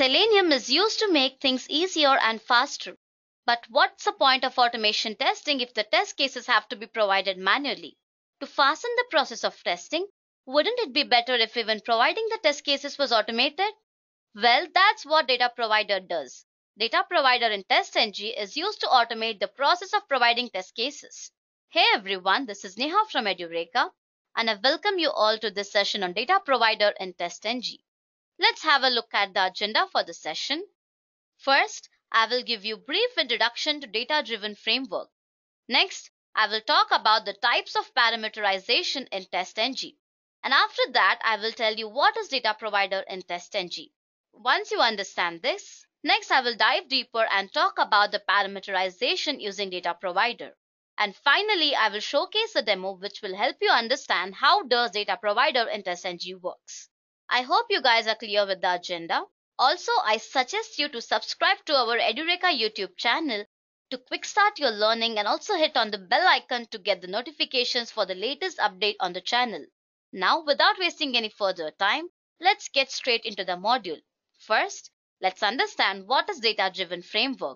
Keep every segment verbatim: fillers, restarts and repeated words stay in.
Selenium is used to make things easier and faster. But what's the point of automation testing if the test cases have to be provided manually? To fasten the process of testing, wouldn't it be better if even providing the test cases was automated? Well, that's what DataProvider does. DataProvider in TestNG is used to automate the process of providing test cases. Hey everyone, this is Neha from Edureka, and I welcome you all to this session on DataProvider in TestNG. Let's have a look at the agenda for the session. First, I will give you a brief introduction to data-driven framework. Next, I will talk about the types of parameterization in TestNG. And after that, I will tell you what is DataProvider in TestNG. Once you understand this, next I will dive deeper and talk about the parameterization using DataProvider. And finally, I will showcase a demo which will help you understand how does DataProvider in TestNG works. I hope you guys are clear with the agenda. Also, I suggest you to subscribe to our Edureka YouTube channel to quick start your learning and also hit on the bell icon to get the notifications for the latest update on the channel. Now, without wasting any further time, let's get straight into the module. First, let's understand what is data-driven framework.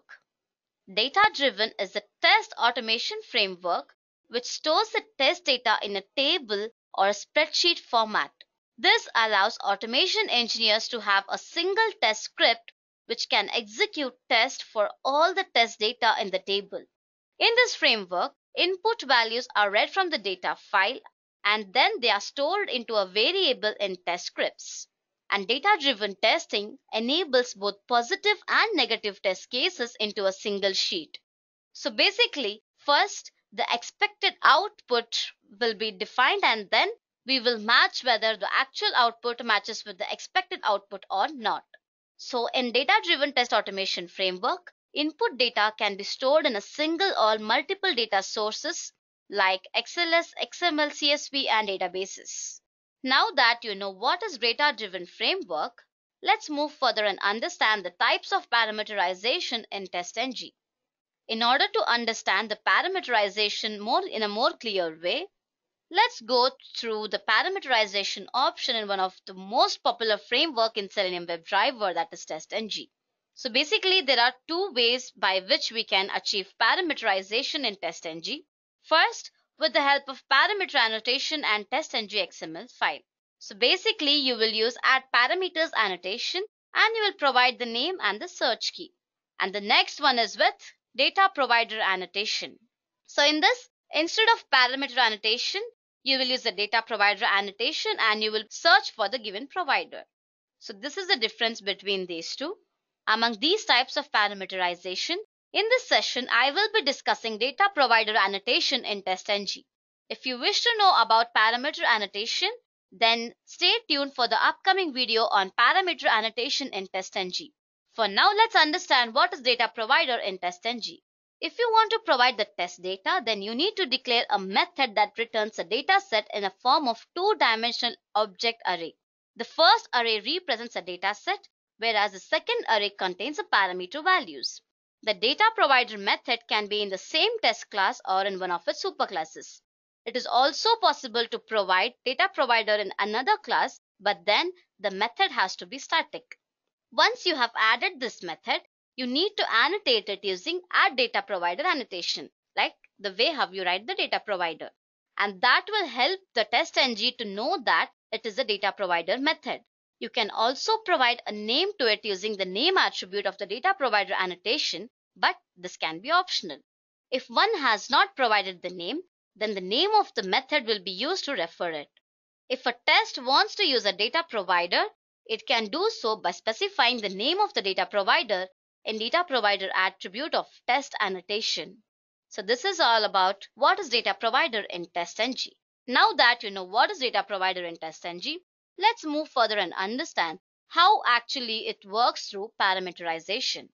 Data-driven is a test automation framework which stores the test data in a table or a spreadsheet format. This allows automation engineers to have a single test script which can execute tests for all the test data in the table. In this framework, input values are read from the data file and then they are stored into a variable in test scripts. And data-driven testing enables both positive and negative test cases into a single sheet. So basically, first the expected output will be defined and then we will match whether the actual output matches with the expected output or not. So in data-driven test automation framework, input data can be stored in a single or multiple data sources like X L S, X M L, C S V, and databases. Now that you know what is data-driven framework, let's move further and understand the types of parameterization in TestNG. In order to understand the parameterization more in a more clear way, let's go through the parameterization option in one of the most popular framework in Selenium WebDriver, that is TestNG. So basically, there are two ways by which we can achieve parameterization in TestNG. First, with the help of parameter annotation and TestNG X M L file. So basically, you will use add parameters annotation and you will provide the name and the search key. And the next one is with DataProvider Annotation. So in this, instead of parameter annotation, you will use the DataProvider Annotation and you will search for the given provider. So this is the difference between these two. Among these types of parameterization, in this session, I will be discussing DataProvider Annotation in TestNG. If you wish to know about parameter annotation, then stay tuned for the upcoming video on parameter annotation in TestNG. For now, let's understand what is DataProvider in TestNG. If you want to provide the test data, then you need to declare a method that returns a data set in a form of two-dimensional object array. The first array represents a data set, whereas the second array contains the parameter values. The DataProvider method can be in the same test class or in one of its superclasses. It is also possible to provide DataProvider in another class, but then the method has to be static. Once you have added this method, you need to annotate it using add DataProvider annotation, like the way how you write the DataProvider. And that will help the TestNG to know that it is a DataProvider method. You can also provide a name to it using the name attribute of the DataProvider annotation, but this can be optional. If one has not provided the name, then the name of the method will be used to refer it. If a test wants to use a data provider, it can do so by specifying the name of the data provider in DataProvider attribute of test annotation. So this is all about what is DataProvider in TestNG. Now that you know what is DataProvider in TestNG, let's move further and understand how actually it works through parameterization.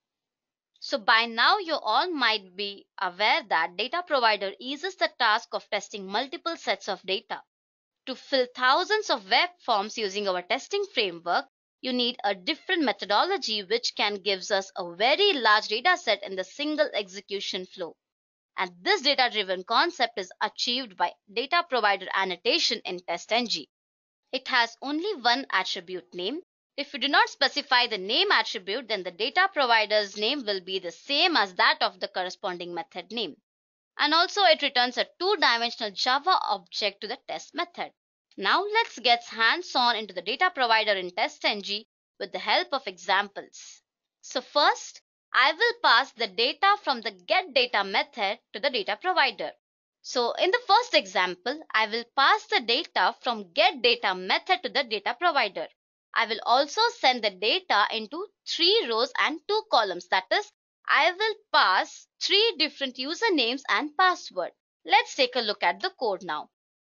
So by now you all might be aware that DataProvider eases the task of testing multiple sets of data. To fill thousands of web forms using our testing framework, you need a different methodology which can gives us a very large data set in the single execution flow. And this data-driven concept is achieved by DataProvider Annotation in TestNG. It has only one attribute name, If you do not specify the name attribute, then the data provider's name will be the same as that of the corresponding method name. And also it returns a two-dimensional Java object to the test method. Now let's get hands-on into the data provider in TestNG with the help of examples. So first, I will pass the data from the getData method to the data provider. So in the first example, I will pass the data from getData method to the data provider. I will also send the data into three rows and two columns. That is, I will pass three different usernames and password. Let's take a look at the code now.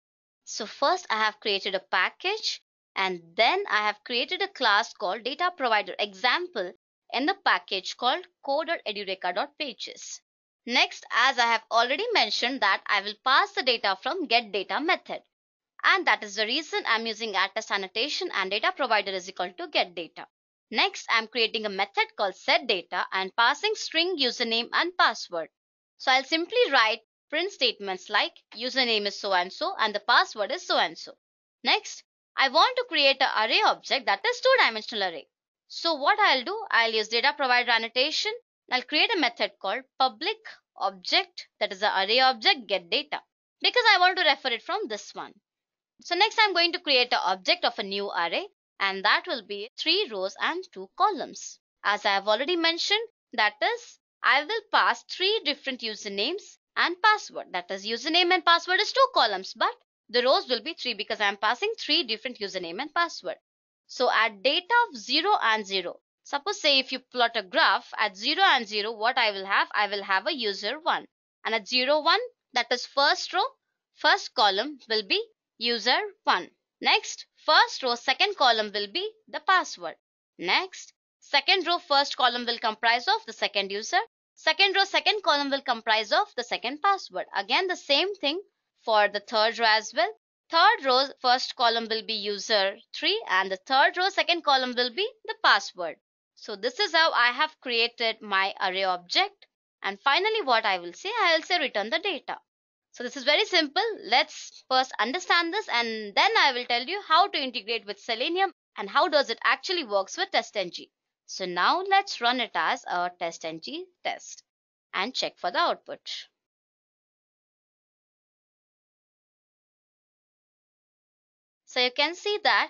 So first I have created a package, and then I have created a class called DataProvider Example in the package called code.edureka.pages. Next, as I have already mentioned, that I will pass the data from getData method. And that is the reason I'm using attest annotation and DataProvider is equal to getData. Next, I'm creating a method called setData and passing string username and password. So I'll simply write print statements like username is so and so and the password is so and so. Next, I want to create an array object that is two-dimensional array. So what I'll do, I'll use DataProvider Annotation. I'll create a method called public object, that is the array object getData, because I want to refer it from this one. So next I'm going to create an object of a new array, and that will be three rows and two columns. As I have already mentioned, that is, I will pass three different usernames and password. That is, username and password is two columns, but the rows will be three because I am passing three different username and password. So at data of zero and zero, suppose say if you plot a graph at zero and zero, what I will have? I will have a user one. And at zero, one, that is first row, first column will be user one. Next, first row, second column will be the password. Next, second row, first column will comprise of the second user. Second row, second column will comprise of the second password. Again, the same thing for the third row as well. Third row, first column will be user three and the third row, second column will be the password. So this is how I have created my array object. And finally, what I will say, I will say return the data. So this is very simple. Let's first understand this and then I will tell you how to integrate with Selenium and how does it actually works with TestNG. So now let's run it as a TestNG test and check for the output. So you can see that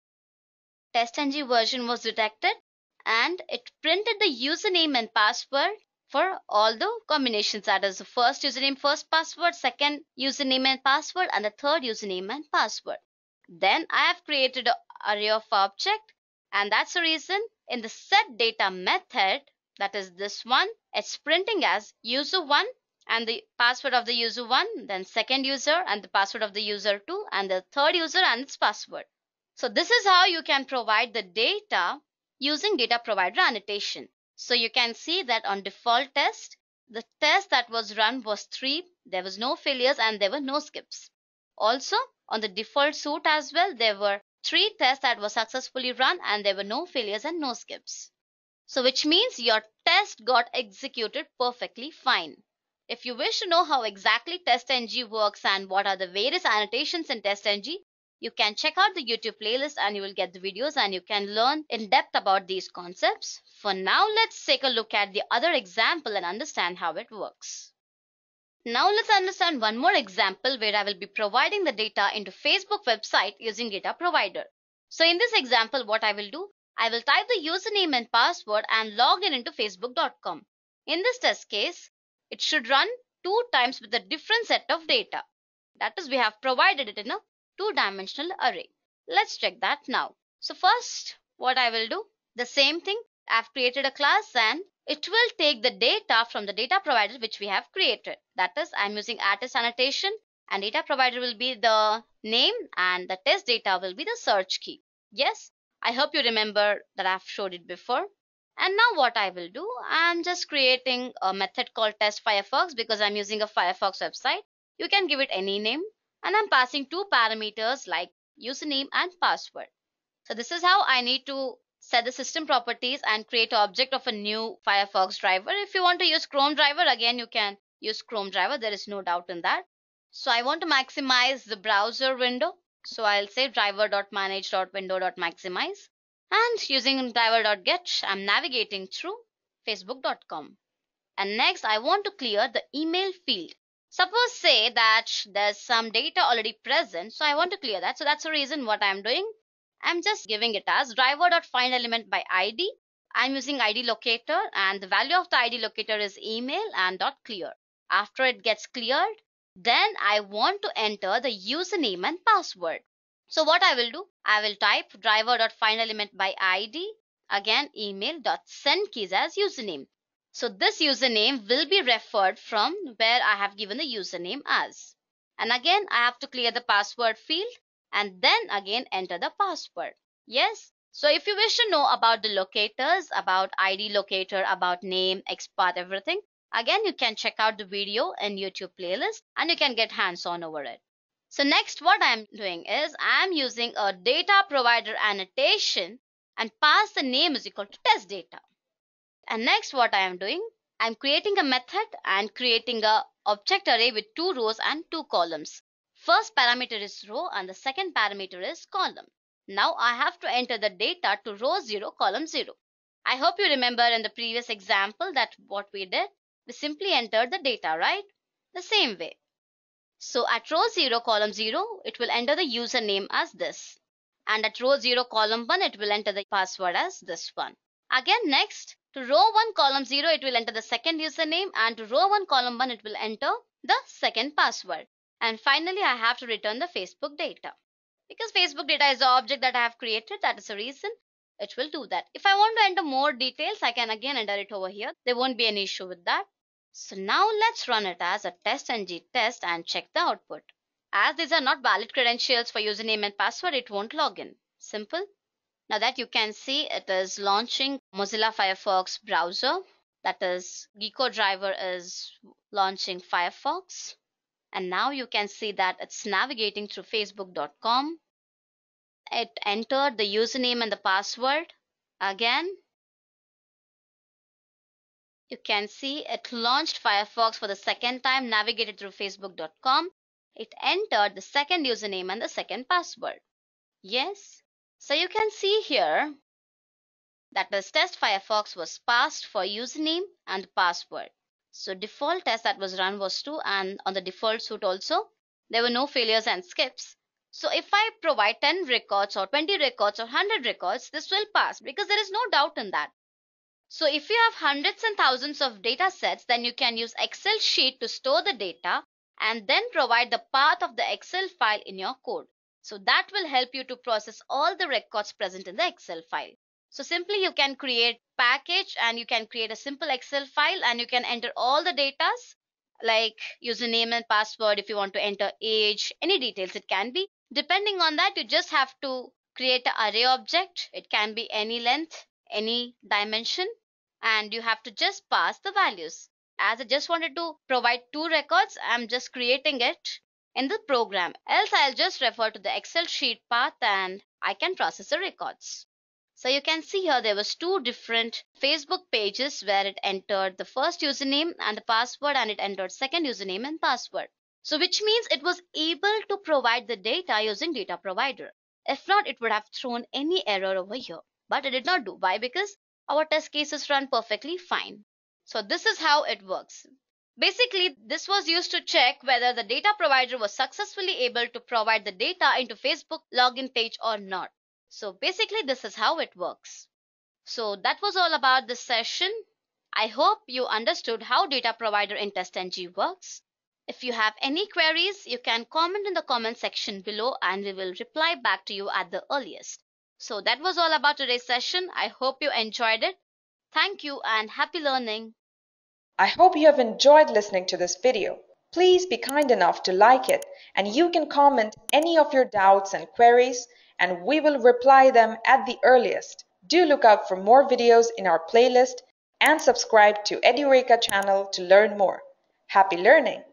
TestNG version was detected and it printed the username and password for all the combinations, that is the first username, first password, second username and password, and the third username and password. Then I have created an array of object, and that's the reason in the setData method, that is this one, it's printing as user one and the password of the user one, then second user and the password of the user two, and the third user and its password. So this is how you can provide the data using DataProvider Annotation. So you can see that on default test, the test that was run was three. There was no failures and there were no skips. Also, on the default suite as well, there were three tests that were successfully run and there were no failures and no skips. So which means your test got executed perfectly fine. If you wish to know how exactly TestNG works and what are the various annotations in TestNG, you can check out the YouTube playlist and you will get the videos and you can learn in depth about these concepts. For now, let's take a look at the other example and understand how it works. Now let's understand one more example where I will be providing the data into Facebook website using DataProvider. So in this example, what I will do, I will type the username and password and log in into facebook dot com. In this test case, it should run two times with a different set of data. That is, we have provided it in a two-dimensional array. Let's check that now. So first, what I will do, the same thing, I've created a class and it will take the data from the data provider which we have created. That is, I'm using attest annotation and data provider will be the name and the test data will be the search key. Yes, I hope you remember that I've showed it before. And now what I will do, I'm just creating a method called test Firefox because I'm using a Firefox website. You can give it any name. And I'm passing two parameters like username and password. So this is how I need to set the system properties and create an object of a new Firefox driver. If you want to use Chrome driver, again you can use Chrome driver. There is no doubt in that. So I want to maximize the browser window. So I'll say driver.manage.window.maximize. And using driver.get, I'm navigating through facebook dot com. And next, I want to clear the email field. Suppose say that there's some data already present, so I want to clear that. So that's the reason what I'm doing. I'm just giving it as driver.findElement by I D. I'm using I D locator, and the value of the I D locator is email and dot clear. After it gets cleared, then I want to enter the username and password. So what I will do, I will type driver.findElement by I D, again email.send keys as username. So this username will be referred from where I have given the username as. And again, I have to clear the password field and then again enter the password. Yes. So if you wish to know about the locators, about I D locator, about name, XPath, everything, again, you can check out the video in YouTube playlist and you can get hands-on over it. So next, what I'm doing is I'm using a DataProvider Annotation and pass the name is equal to test data. And next, what I am doing, I'm creating a method and creating a object array with two rows and two columns. First parameter is row and the second parameter is column. Now I have to enter the data to row zero, column zero. I hope you remember in the previous example that what we did, we simply entered the data, right? The same way. So at row zero, column zero, it will enter the username as this. And at row zero, column one, it will enter the password as this one. Again, next, to row one, column zero, it will enter the second username, and to row one, column one, it will enter the second password. And finally, I have to return the Facebook data. Because Facebook data is the object that I have created, that is the reason it will do that. If I want to enter more details, I can again enter it over here. There won't be any issue with that. So now let's run it as a TestNG test and check the output. As these are not valid credentials for username and password, it won't log in. Simple. Now that you can see, it is launching Mozilla Firefox browser. That is, Gecko driver is launching Firefox. And now you can see that it's navigating through facebook dot com. It entered the username and the password. Again, you can see it launched Firefox for the second time, navigated through facebook dot com. It entered the second username and the second password. Yes. So you can see here that this test Firefox was passed for username and password. So default test that was run was true, and on the default suite also, there were no failures and skips. So if I provide ten records or twenty records or one hundred records, this will pass because there is no doubt in that. So if you have hundreds and thousands of data sets, then you can use Excel sheet to store the data and then provide the path of the Excel file in your code. So that will help you to process all the records present in the Excel file. So simply you can create package and you can create a simple Excel file and you can enter all the data like username and password. If you want to enter age, any details it can be. Depending on that, you just have to create an array object. It can be any length, any dimension, and you have to just pass the values. As I just wanted to provide two records, I'm just creating it in the program. Else I'll just refer to the Excel sheet path and I can process the records. So you can see here there was two different Facebook pages where it entered the first username and the password, and it entered second username and password. So which means it was able to provide the data using DataProvider. If not, it would have thrown any error over here. But it did not do. Why? Because our test cases run perfectly fine. So this is how it works. Basically, this was used to check whether the data provider was successfully able to provide the data into Facebook login page or not. So basically, this is how it works. So that was all about this session. I hope you understood how DataProvider in TestNG works. If you have any queries, you can comment in the comment section below and we will reply back to you at the earliest. So that was all about today's session. I hope you enjoyed it. Thank you and happy learning. I hope you have enjoyed listening to this video. Please be kind enough to like it, and you can comment any of your doubts and queries and we will reply them at the earliest. Do look out for more videos in our playlist and subscribe to Edureka channel to learn more. Happy learning!